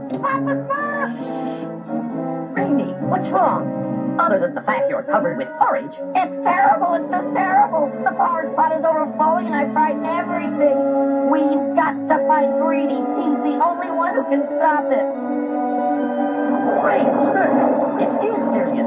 Papa Smurf! Greenie, what's wrong? Other than the fact you're covered with porridge. It's terrible, it's just terrible. The porridge pot is overflowing and I've tried everything. We've got to find Greenie. He's the only one who can stop it. Great, this is serious.